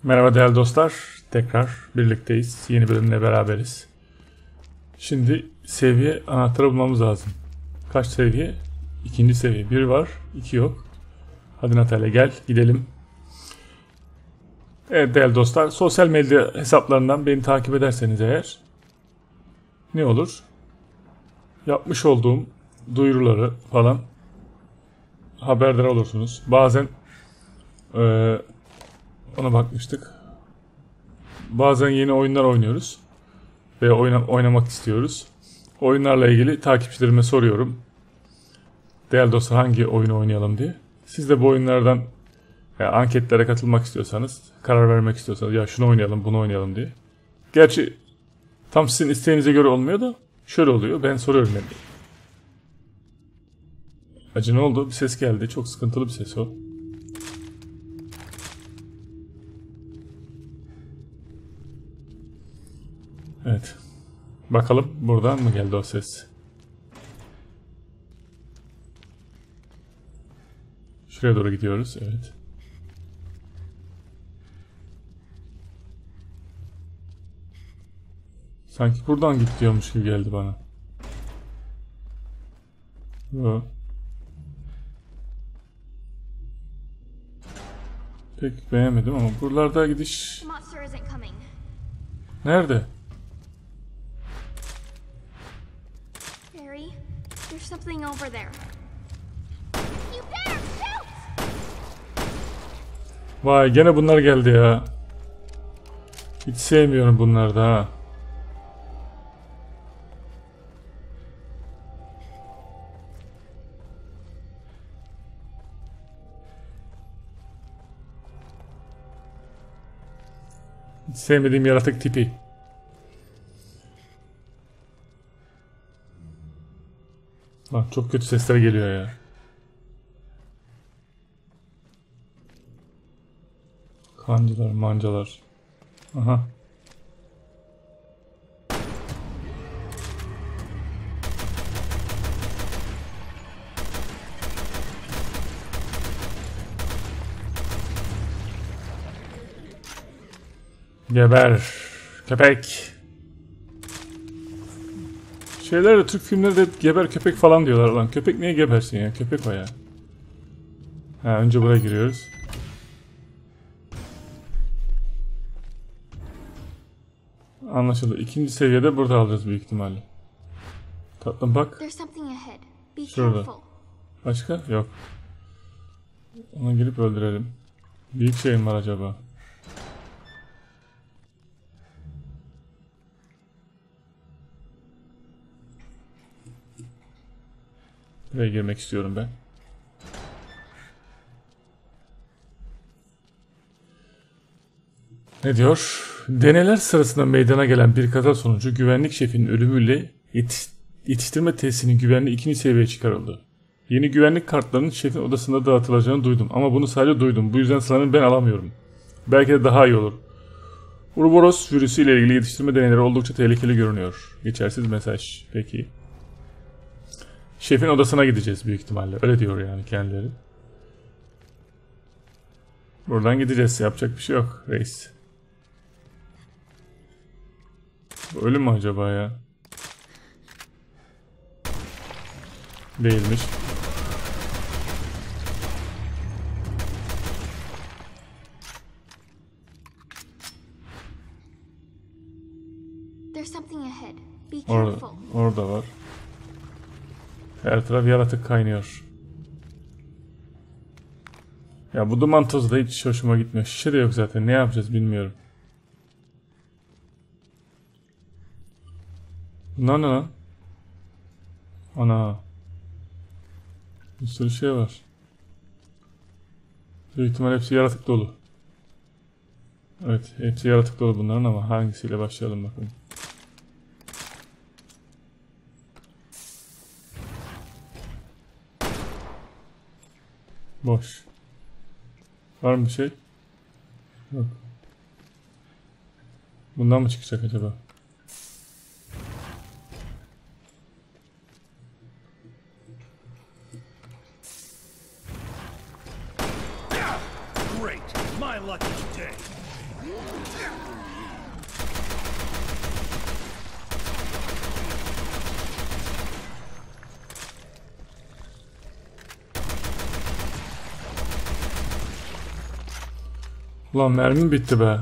Merhaba değerli dostlar. Tekrar birlikteyiz. Yeni bölümle beraberiz. Şimdi seviye anahtarı bulmamız lazım. Kaç seviye? İkinci seviye. Bir var, iki yok. Hadi Natalya gel gidelim. Evet değerli dostlar. Sosyal medya hesaplarından beni takip ederseniz eğer ne olur? Yapmış olduğum duyuruları falan haberdar olursunuz. Bazen ona bakmıştık. Bazen yeni oyunlar oynuyoruz ve oynamak istiyoruz. Oyunlarla ilgili takipçilerime soruyorum. Değerli dostlar hangi oyunu oynayalım diye. Siz de bu oyunlardan anketlere katılmak istiyorsanız, karar vermek istiyorsanız ya şunu oynayalım, bunu oynayalım diye. Gerçi tam sizin isteğinize göre olmuyor da şöyle oluyor. Ben soruyorum yani. Acı ne oldu? Bir ses geldi. Çok sıkıntılı bir ses o. Evet. Bakalım buradan mı geldi o ses? Şuraya doğru gidiyoruz. Evet. Sanki buradan git diyormuş gibi geldi bana. Yo. Pek beğenmedim ama buralarda gidiş... Nerede? There's something over there. You better shoot! Vay gene bunlar geldi ya. Hiç sevmiyorum bunları da ha. Hiç sevmediğim yaratık tipi. Lan çok kötü sesler geliyor ya. Kancılar, mancalar. Aha. Geber köpek. Şeylerde Türk filmleri de geber köpek falan diyorlar lan. Köpek niye gebersin ya? Köpek o ya. Ha, önce buraya giriyoruz. Anlaşıldı. İkinci seviyede burada alacağız büyük ihtimalle. Tatlım bak. Şurada. Başka? Yok. Ona girip öldürelim. Büyük şey mi var acaba? Buraya girmek istiyorum ben. Ne diyor? Deneyler sırasında meydana gelen bir kaza sonucu güvenlik şefinin ölümüyle yetiştirme tesisinin güvenliği 2. seviyeye çıkarıldı. Yeni güvenlik kartlarının şefin odasında dağıtılacağını duydum ama bunu sadece duydum. Bu yüzden sanırım ben alamıyorum. Belki de daha iyi olur. Uroboros virüsü ile ilgili yetiştirme deneyleri oldukça tehlikeli görünüyor. Geçersiz mesaj. Peki. Şefin odasına gideceğiz büyük ihtimalle. Öyle diyor yani kendileri. Buradan gideceğiz. Yapacak bir şey yok reis. Bu ölü mü acaba ya? Değilmiş. Orada var. Her taraf yaratık kaynıyor. Ya bu duman tozu da hiç hoşuma gitmiyor. Şişe de yok zaten. Ne yapacağız bilmiyorum. Bunlar ne lan? Ana. Bir sürü şey var. Büyük ihtimal hepsi yaratık dolu. Evet, hepsi yaratık dolu bunların ama hangisiyle başlayalım bakalım. Boş. Var mı bir şey? Yok. Bundan mı çıkacak acaba? Great, my lucky day. Ulan mermim bitti be.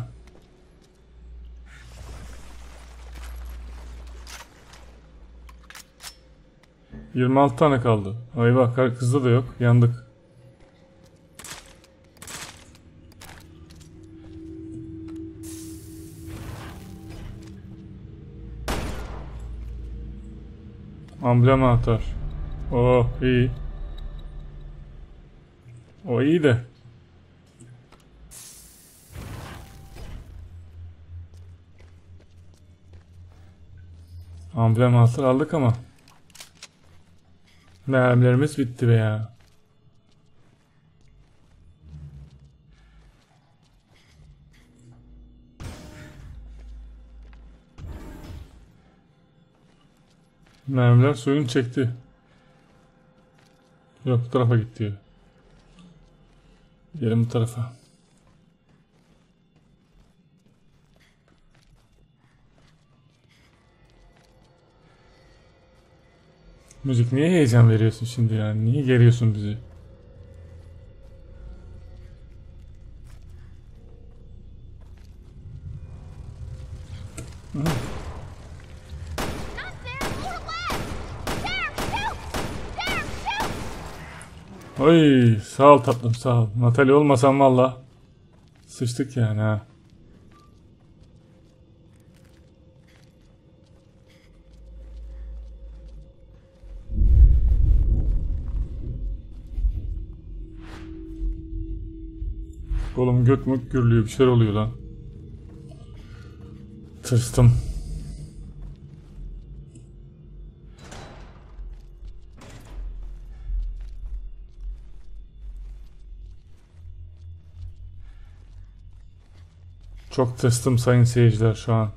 ...26 tane kaldı. Eyvah, kızda da yok. Yandık. Amblem anahtar. Oh iyi. O iyi de. Amblem anahtar aldık ama. Mermilerimiz bitti be ya. Mermiler suyunu çekti. Yok, bu tarafa gitti. Gelin bu tarafa. Müzik, niye heyecan veriyorsun şimdi yani? Niye geriyorsun bizi? Not there, more left. There, shoot! There, shoot! Oy, sağ ol tatlım, sağ ol. Natalie olmasam valla sıçtık yani ha. Oğlum gök mük gürlüyor, bir şeyler oluyor lan. Tırstım. Çok tırstım sayın seyirciler şu an.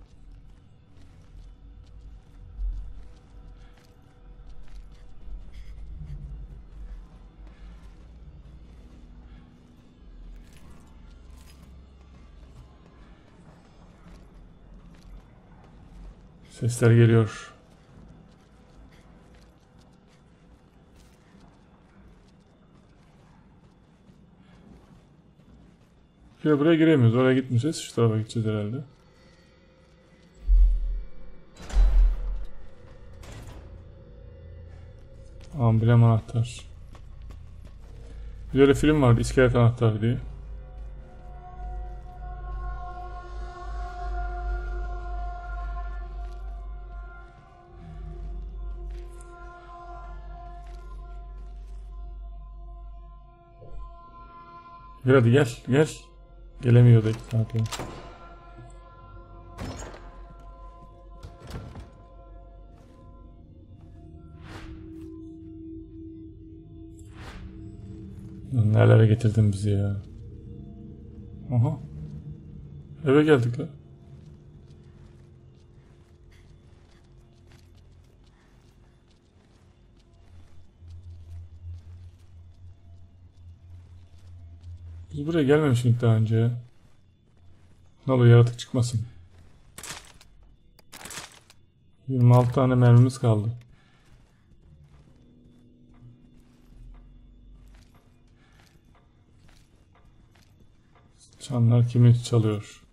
Sesler geliyor. Ya buraya giremiyoruz. Oraya gitmeyeceğiz. Şu tarafa gideceğiz herhalde. Amblem anahtar. Bir öyle film vardı, İskelet Anahtar diye. Hadi gel, gel. Gelemiyordu iki saat. Nerelere getirdin bizi ya? Aha. Eve geldik la. Biz buraya gelmemiştik daha önce ya. Ne oluyor, yaratık çıkmasın. 26 tane mermimiz kaldı. Çanlar kimi çalıyor?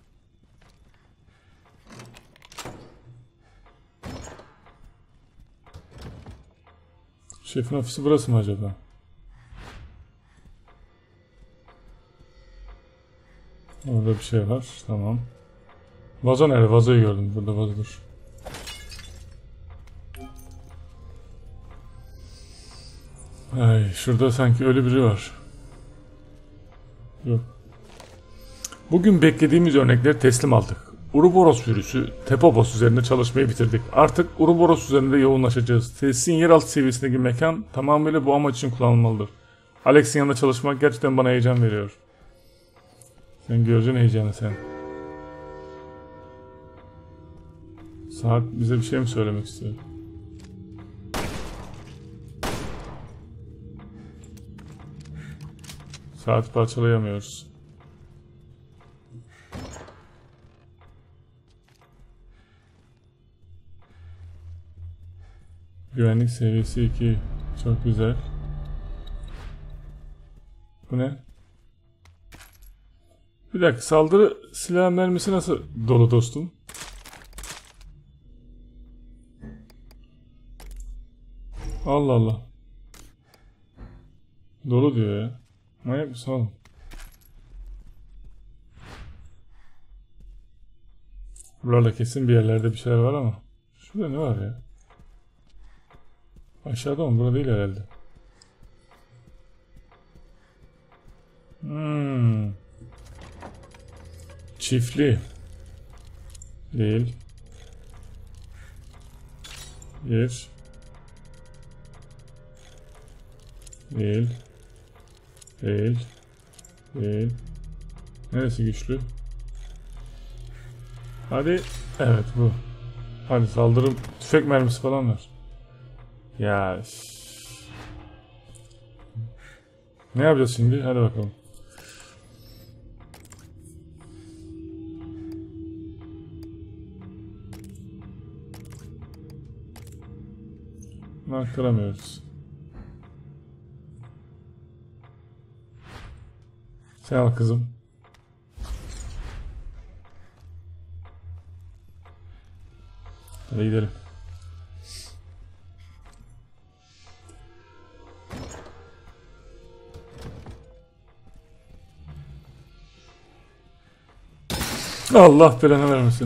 Şefin ofisi burası mı acaba? Orada bir şey var. Tamam. Vazo nerede? Vazoyu gördüm. Burada vazodur. Ay, şurada sanki ölü biri var. Yok. Bugün beklediğimiz örnekleri teslim aldık. Uroboros virüsü Tepobos üzerinde çalışmayı bitirdik. Artık Uroboros üzerinde yoğunlaşacağız. Tesisin yeraltı seviyesindeki mekan tamamıyla bu amaç için kullanılmalıdır. Alex'in yanında çalışmak gerçekten bana heyecan veriyor. Sen göreceksin heyecanı sen. Saat bize bir şey mi söylemek istiyor? Saati parçalayamıyoruz. Güvenlik seviyesi 2. Çok güzel. Bu ne? Bir dakika, saldırı silah mermisi nasıl dolu dostum? Allah Allah. Dolu diyor ya. Manyak mısın oğlum? Buralarda kesin bir yerlerde bir şeyler var ama. Şurada ne var ya? Aşağıda mı? Burada değil herhalde. Çiftli. Değil. Bir. Değil. Değil. Değil. Neresi güçlü? Hadi. Evet bu. Hadi saldırım. Tüfek mermisi falan var. Ya. Ne yapacağız şimdi? Hadi bakalım. Bunları kıramıyoruz. Sen al kızım. Hadi gidelim. Allah belanı vermesin.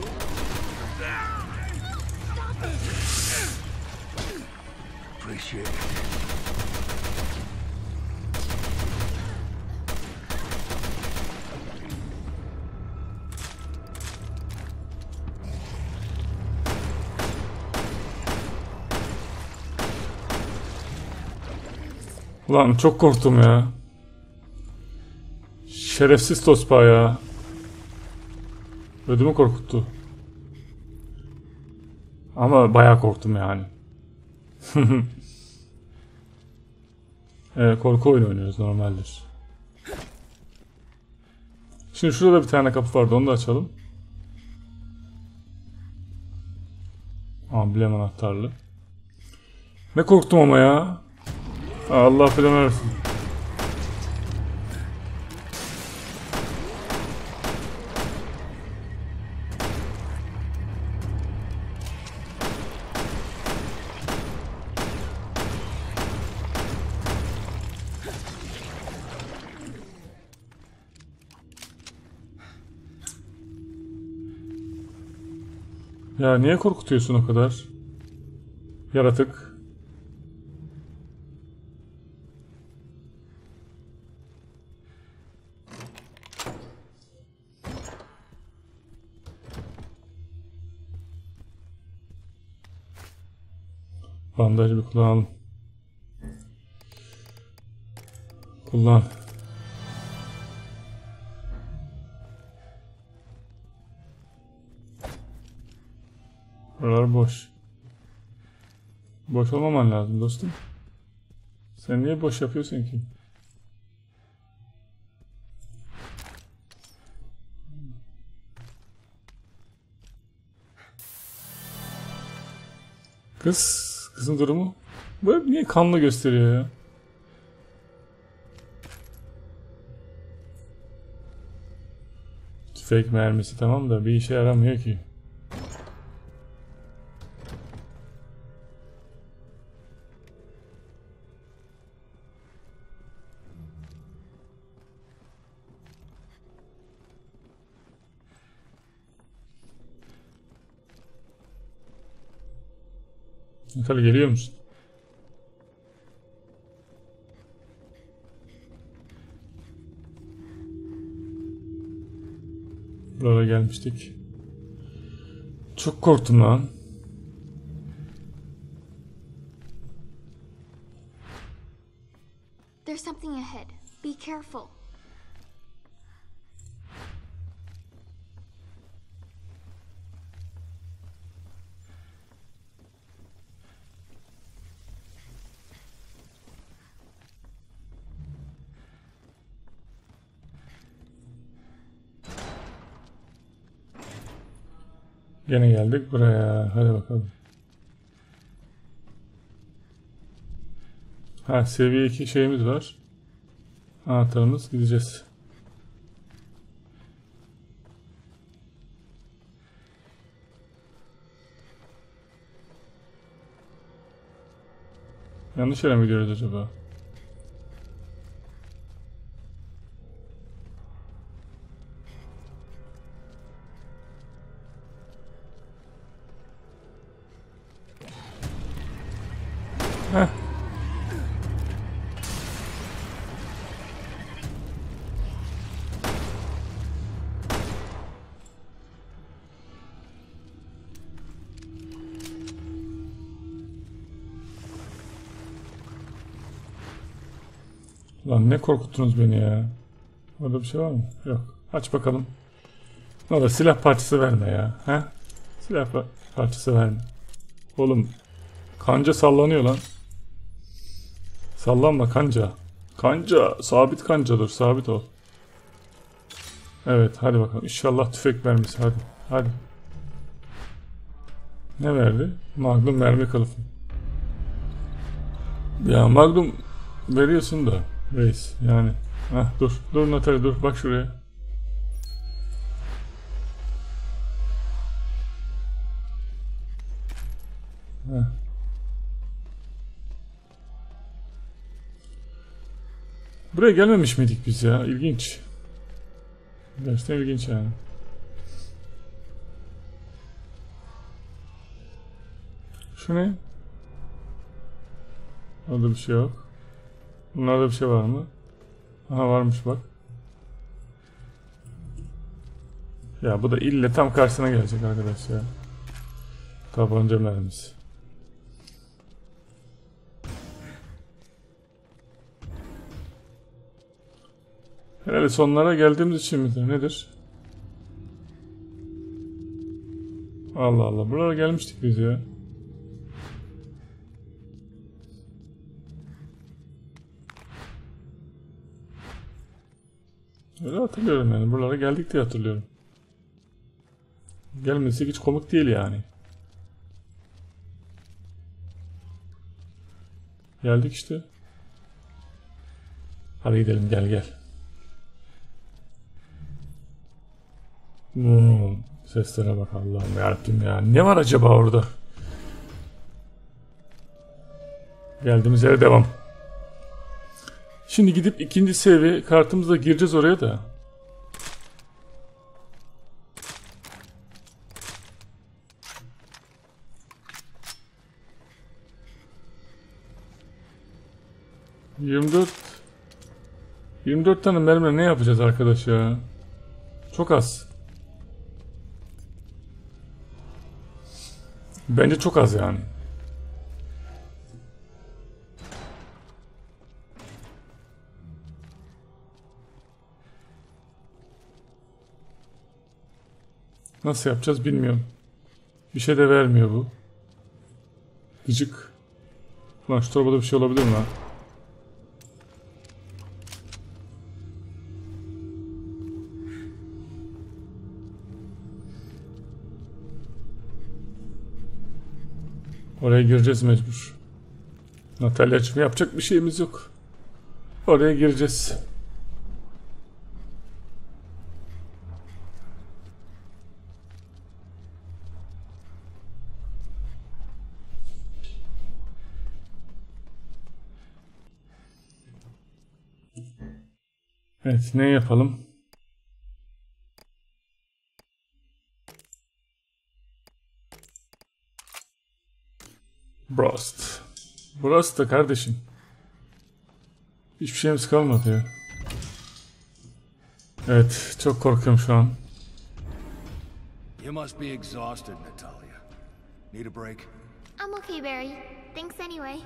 Ulan çok korktum ya. Şerefsiz tospa ya. Ödümü korkuttu. Ama bayağı korktum yani. Korku oyunu oynuyoruz, normaldir. Şimdi şurada bir tane kapı vardı, onu da açalım. Amblem anahtarlı. Ne korktum ama ya. Allah falan versin. Ya niye korkutuyorsun o kadar? Yaratık. Bandaj bir kullanalım. Kullan. Buralar boş. Boş olmaman lazım dostum. Sen niye boş yapıyorsun ki? Kızın durumu? Bu hep niye kanlı gösteriyor ya? Tüfek mermisi tamam da bir işe yaramıyor ki. Natalie geliyor musun? Buralara gelmiştik. Çok korktum lan. There's something ahead. Be careful. Gene geldik buraya. Hadi bakalım. Ha, seviye 2 şeyimiz var. Anahtarımız, gideceğiz. Yanlış yere mi gidiyoruz acaba? Heh. Lan ne korkuttunuz beni ya. Orada bir şey var mı? Yok. Aç bakalım. Ne olur silah parçası verme ya. He? Silah parçası verme. Oğlum kanca sallanıyor lan. Sallanma kanca. Kanca. Sabit kanca dur. Sabit ol. Evet hadi bakalım. İnşallah tüfek mermisi. Hadi. Hadi. Ne verdi? Magnum mermi kılıfı. Ya Magnum veriyorsun da reis yani. Heh, dur. Dur Natalie dur. Bak şuraya. Heh. Buraya gelmemiş miydik biz ya? İlginç. Gerçekten ilginç yani. Şu ne? Orada bir şey yok. Bunlarda bir şey var mı? Aha varmış bak. Ya bu da ille tam karşısına gelecek arkadaş ya. Tabanca mermisi. Herhalde sonlara geldiğimiz için midir? Nedir? Allah Allah. Buralara gelmiştik biz ya. Öyle hatırlıyorum yani. Buralara geldik diye hatırlıyorum. Gelmesi hiç komik değil yani. Geldik işte. Hadi gidelim gel gel. Seslere bak Allah'ım yarabbim ya. Ne var acaba orada? Geldiğimiz yere devam. Şimdi gidip ikinci seviye kartımızla gireceğiz oraya da. ...24... 24 tane mermi ne yapacağız arkadaş ya? Çok az. Bence çok az yani. Nasıl yapacağız bilmiyorum. Bir şey de vermiyor bu. Gıcık. Lan şu torbada bir şey olabilir mi lan? Oraya gireceğiz mecbur. Natalya'cığım yapacak bir şeyimiz yok. Oraya gireceğiz. Evet ne yapalım? Burst. Burst da kardeşim. Hiçbir şeyimiz kalmadı ya. Evet çok korkuyorum şu an. You must be exhausted, Natalia. Need a break? I'm okay, Barry. Thanks anyway.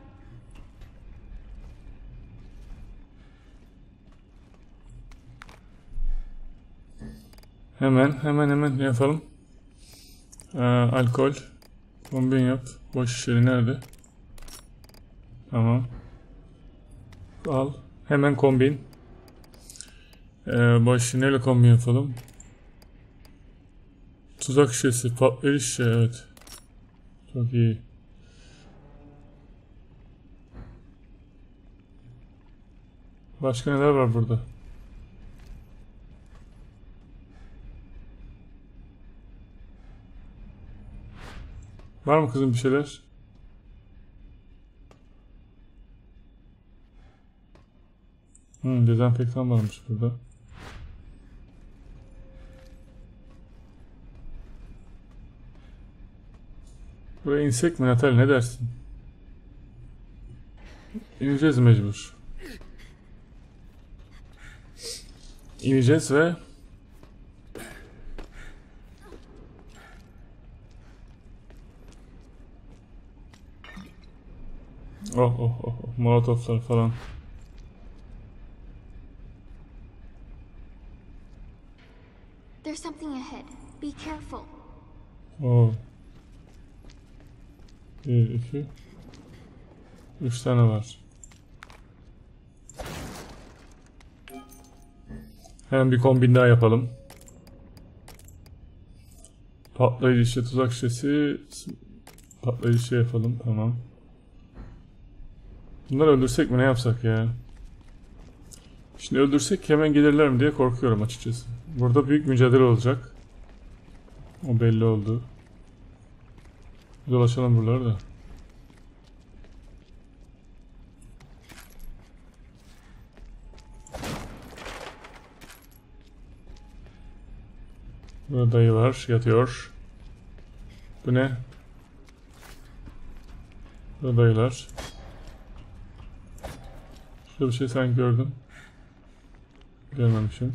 Hemen ne yapalım? Alkol. Kombin yap. Boş şişeli nerede? Tamam. Al. Hemen kombin. Boş neyle kombin yapalım? Tuzak şişesi. Patlayıcı şişe evet. Çok iyi. Başka neler var burada? Var mı kızım bir şeyler? Dezenfektan varmış burada. Buraya insek mi Natal, ne dersin? İneceğiz mecbur. İneceğiz ve molotoflar falan. There's something ahead. Be careful. Oh. 1, 2, 3 tane var. Hemen bir kombin daha yapalım. Patlayıcı şişe, tuzak şişesi, patlayıcı şey yapalım, tamam. Bunları öldürsek mi, ne yapsak ya? Şimdi öldürsek hemen gelirler mi diye korkuyorum açıkçası. Burada büyük mücadele olacak. O belli oldu. Dolaşalım buraları da. Burada dayı var, yatıyor. Bu ne? Burada dayılar. Şurada bir şey sen gördün. Görmemişim.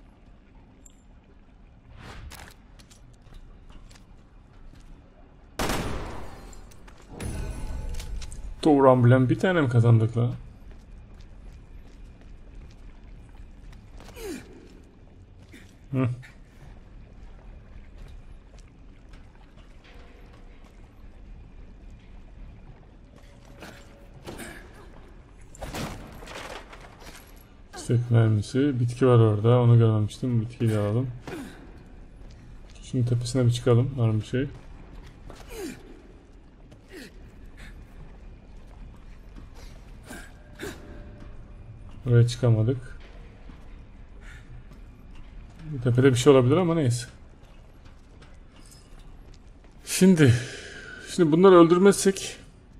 Doğru amblem bir tane mi kazandık la? Hı. Tüfek mermisi. Bitki var orada. Onu görmemiştim. Bitkiyi de alalım. Şunun tepesine bir çıkalım. Var mı bir şey? Oraya çıkamadık. Tepede bir şey olabilir ama neyse. Şimdi bunları öldürmezsek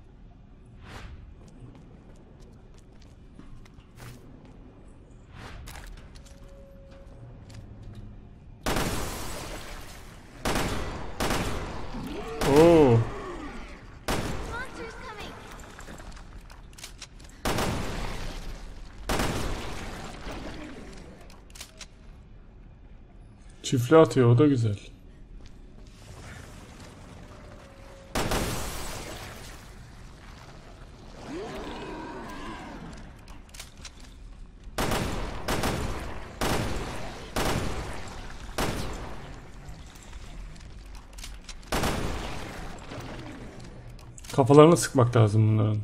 Monsters coming. çiftli atıyor, o da güzel. Kafalarını sıkmak lazım bunların.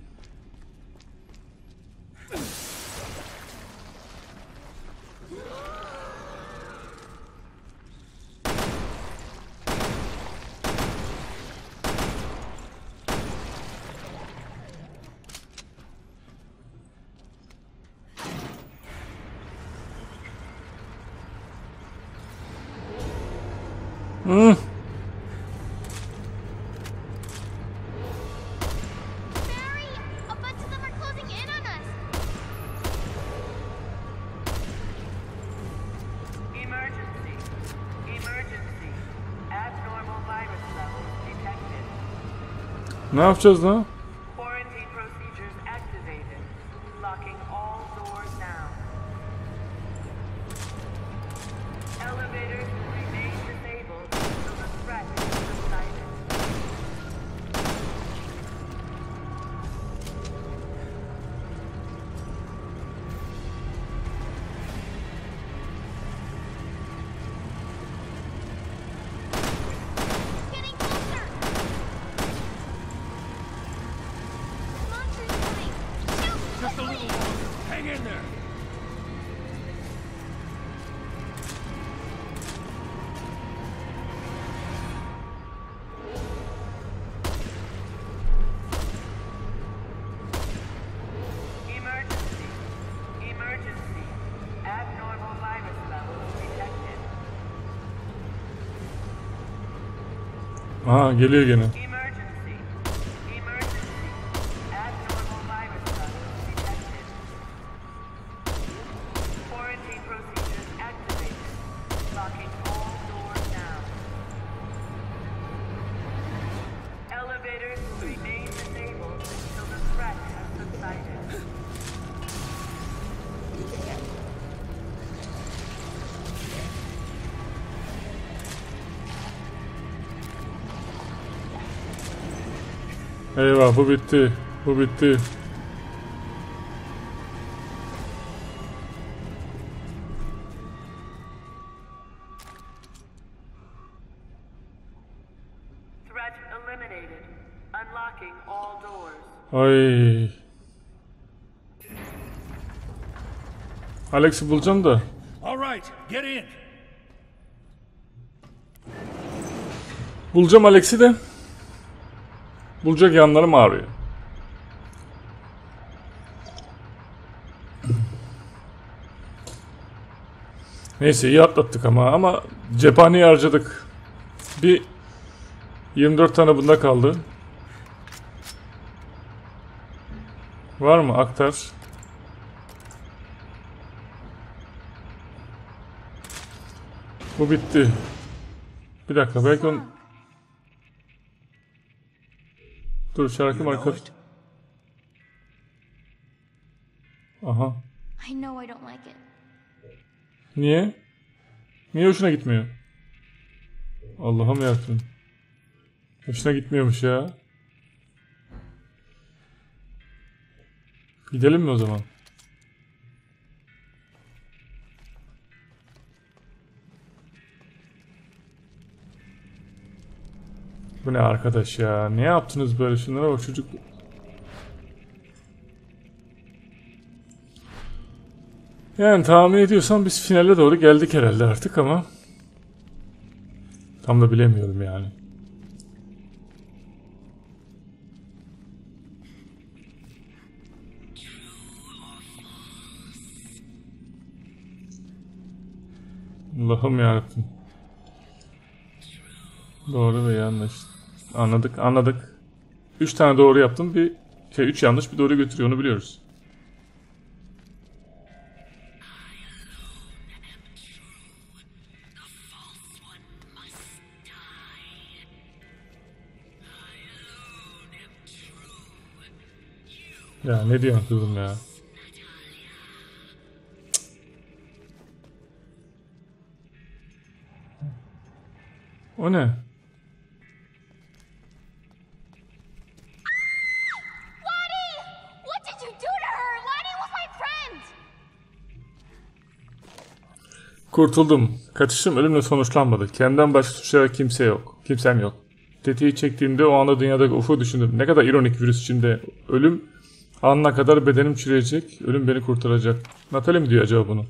Barry, a bunch of them are closing in on us. Emergency. Emergency. Abnormal virus levels detected. Ne yapacağız lan? Quarantine procedures activated. Locking all doors now. Elevators will remain disabled until the threat is subsided. Getting closer. Aha geliyor gene. Emergency. Emergency. Abnormal virus levels detected. Quarantine procedures activated. Locking all doors now. Elevators will remain disabled until the threat has subsided. Eyvah bu bitti. Bu bitti. Threat eliminated. Unlocking all doors. Ay. Alex'i bulacağım da. All right, get in. Bulacağım Alex'i de. Bulacak yanlarım ağrıyor. Neyse iyi atlattık ama cephaneyi harcadık. Bir 24 tane bunda kaldı. Var mı? Aktar. Bu bitti. Bir dakika belki on... Dur şarkı marka. Aha. I know I don't like it. Niye? Niye hoşuna gitmiyor? Allah'ım yarabbim. Hoşuna gitmiyormuş ya. Gidelim mi o zaman? Bu ne arkadaş ya? Ne yaptınız böyle şunlara bak çocuk. Yani tahmin ediyorsam biz finale doğru geldik herhalde artık ama tam da bilemiyorum yani. Allah'ım yarabbim. Doğru ve yanlış. Anladık. 3 tane doğru yaptım. 3 yanlış bir doğru götürüyor, onu biliyoruz. Ya ne diyorsun kızım ya? O ne? What did you do to her? Lottie was my friend! Kurtuldum. Kaçışım ölümle sonuçlanmadı. Kendimden başka suçlayacak kimsem yok. Tetiği çektiğimde o anda dünyadaki ufu düşündüm. Ne kadar ironik virüs içinde. Ölüm anına kadar bedenim çürüyecek. Ölüm beni kurtaracak. Natalie mi diyor acaba bunu?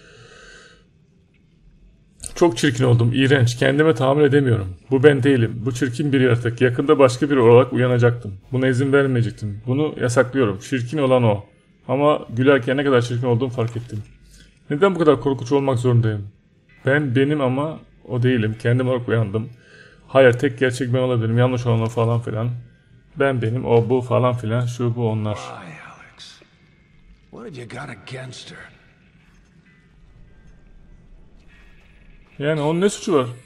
Çok çirkin oldum. İğrenç. Kendime tahammül edemiyorum. Bu ben değilim. Bu çirkin bir yaratık. Yakında başka biri olarak uyanacaktım. Buna izin vermeyecektim. Bunu yasaklıyorum. Çirkin olan o. Ama gülerken ne kadar çirkin olduğumu fark ettim. Neden bu kadar korkunç olmak zorundayım? Benim ama o değilim. Kendim olarak uyandım. Hayır, tek gerçek ben olabilirim. Yanlış olan o falan filan. Benim, o bu falan filan. Şu bu onlar. Why, Alex? What have you got against her? Yani onun ne suçu var?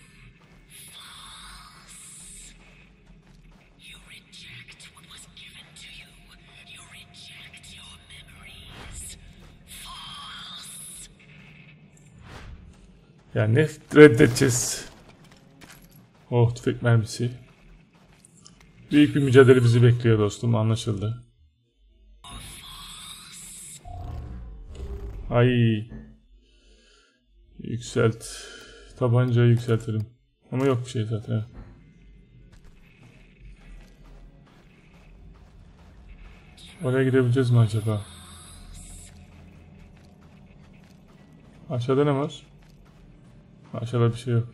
Yani ne reddedeceğiz? Oh, tüfek mermisi. Büyük bir mücadele bizi bekliyor dostum, anlaşıldı. Ay. Yükselt. Tabancayı yükseltelim. Ama yok bir şey zaten. Evet. Oraya gidebileceğiz mi acaba? Aşağıda ne var? Aşağıda bir şey yok.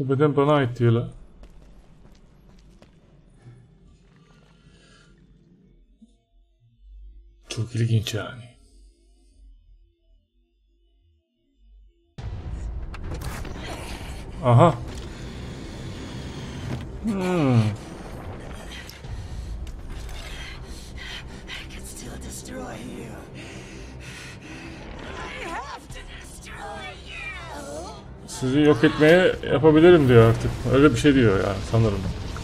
Bu beden bana ait diyor la. Çok ilginç yani. Aha. Sizi yok etmeye yapabilirim diyor artık. Öyle bir şey diyor yani sanırım.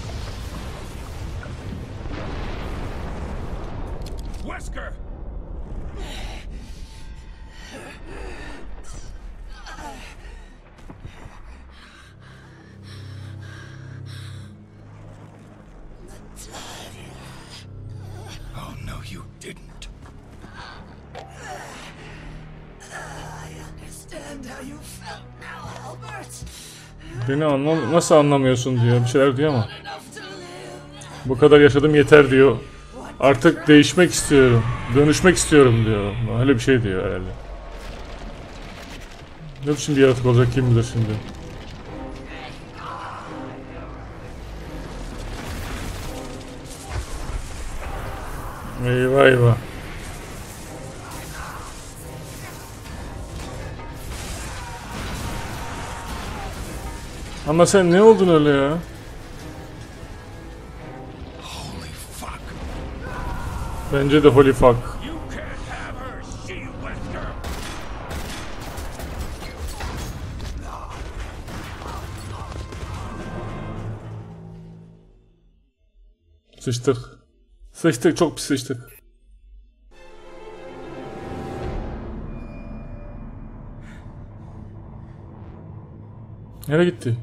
Wesker! Oh no, you didn't. Beni nasıl anlamıyorsun diyor. Bir şeyler diyor ama. Bu kadar yaşadım yeter diyor. Artık değişmek istiyorum. Dönüşmek istiyorum diyor. Öyle bir şey diyor herhalde. Ne biçim bir yaratık olacak kim bilir şimdi. Eyvah eyvah. Ama sen ne oldun öyle ya? Holy fuck. Bence de holy fuck. You can't have her, she Wesker! Sıçtık. Sıçtık, çok pis sıçtık. Nereye gitti?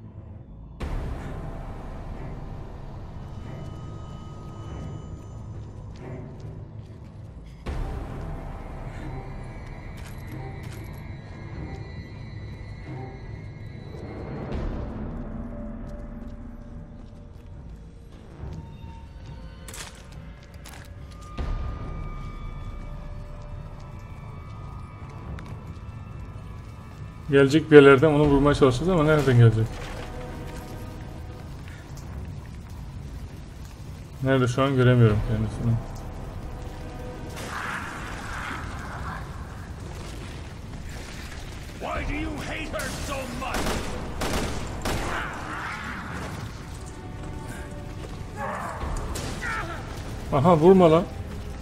Gelecek bir yerlerden onu vurmaya çalışacağız ama nereden gelecek? Nerede şu an göremiyorum kendisini. Why do you hate her so much? Aha vurma lan.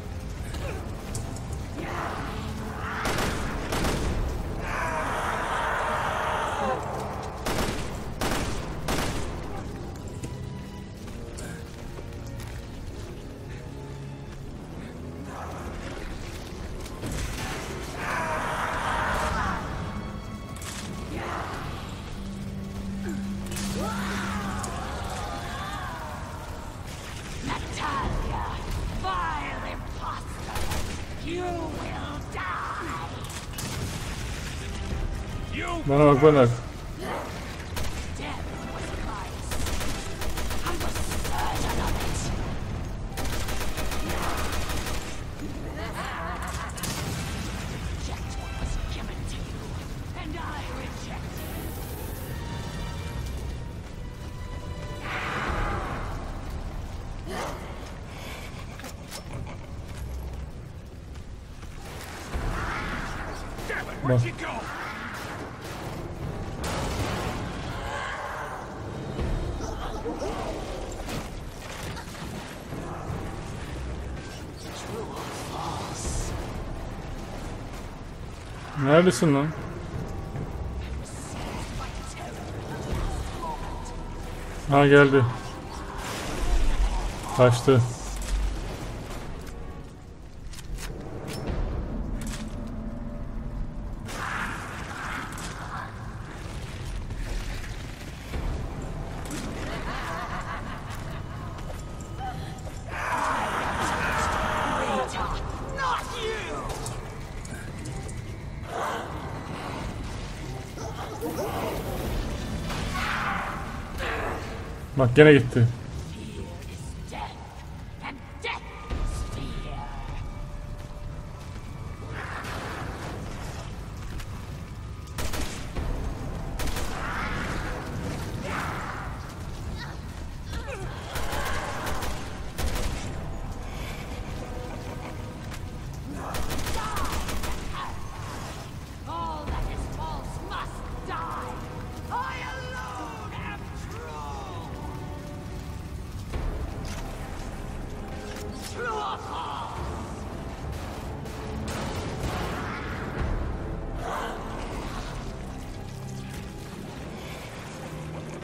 Bana bak bana. Where'd she go? Neredesin lan? Ha geldi. Kaçtı. Bak gene gitti.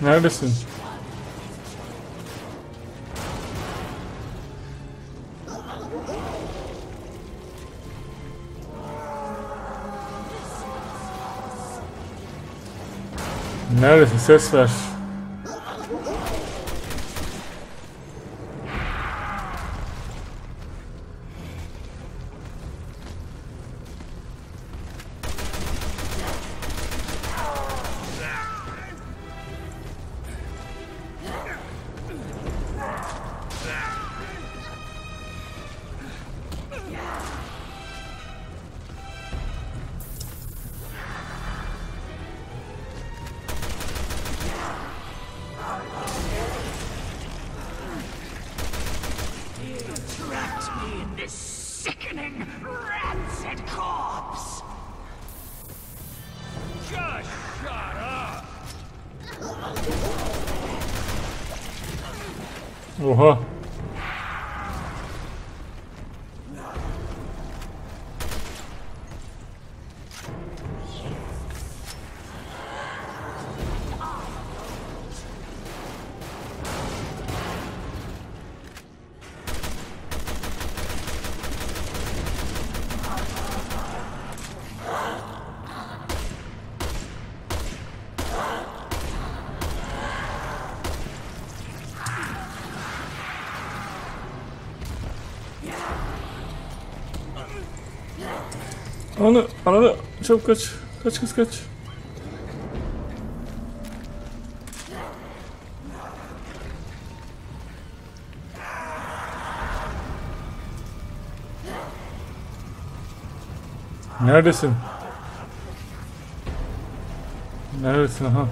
Neredesin? Neredesin? Ses ver. Trapped me in this sickening, rancid corpse! Just shut up! Oha. Ananı çabuk kaç. Kaç kız kaç. Neredesin? Neredesin aha?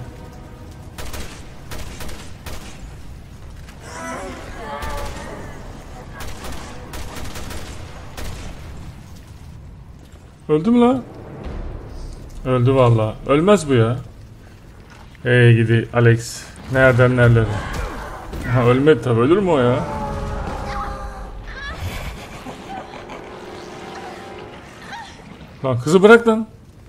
Öldü mü lan? Öldü vallahi. Ölmez bu ya. Hey gidi Alex. Nereden nerelere? Ha ölmedi tabi. Ölür mü o ya? Lan kızı bırak lan.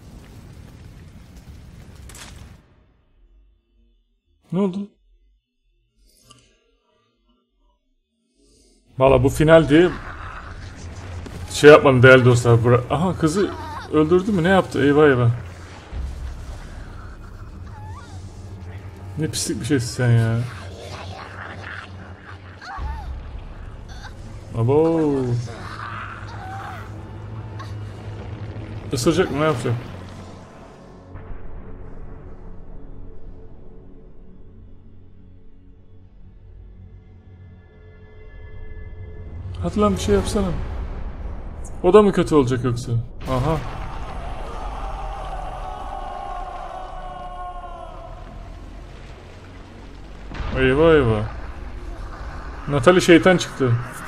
Ne oldu? Valla bu final diye şey yapmadım değerli dostlar. Aha kızı öldürdü mü? Ne yaptı? Eyvah eyvah. Ne pislik bir şeysin sen ya. Abo. Isıracak mı? Ne yapacak? Hadi lan bir şey yapsana. O da mı kötü olacak yoksa? Aha. Eyvah eyvah. Natalie şeytan çıktı.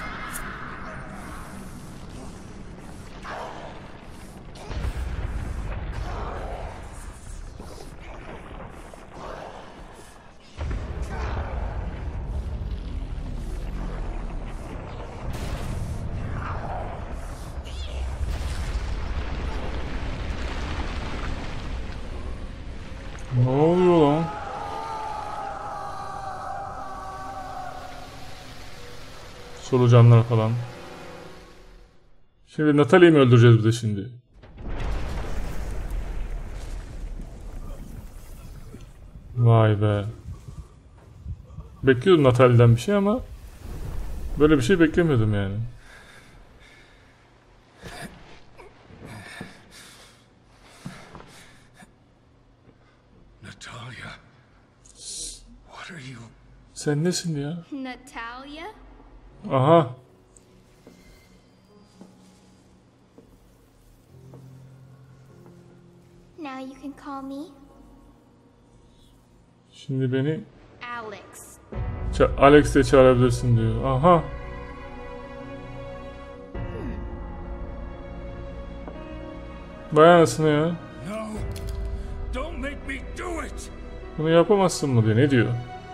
Ne oluyor lan? Solucanlar falan. Şimdi Natalie'yi mi öldüreceğiz bir de şimdi? Vay be. Bekliyordum Natalie'den bir şey ama böyle bir şey beklemiyordum yani. Natalia, what are you? Sen nesin ya? Natalia? Aha. Now you can call me Şimdi beni Alex. Alex diye çağırabilirsin diyor. Aha. Vay anasını ya. No, don't make me do it. Bunu yapamazsın mı diyor. Ne diyor?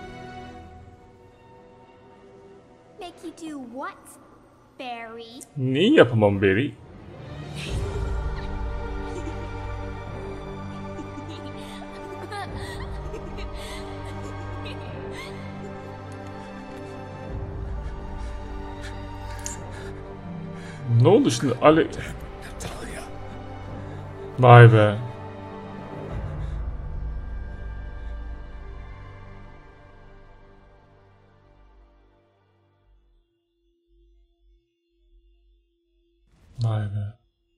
Make you do what, Barry? Neyi yapamam Barry? Ne oldu şimdi? Natalia. Vay be. Vay be.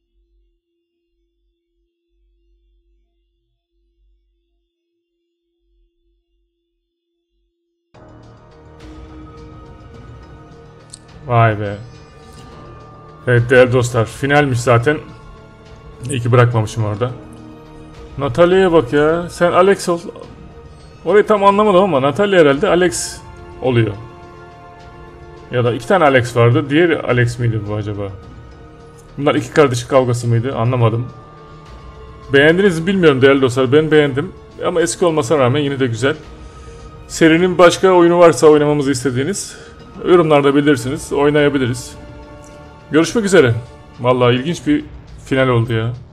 Vay be. Evet değerli dostlar, finalmiş zaten. İyi ki bırakmamışım orada. Natalia'ya bak ya. Sen Alex ol. Orayı tam anlamadım ama Natalia herhalde Alex oluyor. Ya da iki tane Alex vardı. Diğeri Alex miydi bu acaba? Bunlar iki kardeş kavgası mıydı? Anlamadım. Beğendiniz mi bilmiyorum değerli dostlar. Ben beğendim. Ama eski olmasına rağmen yine de güzel. Serinin başka oyunu varsa oynamamızı istediğiniz yorumlarda belirtirsiniz. Oynayabiliriz. Görüşmek üzere. Vallahi ilginç bir final oldu ya.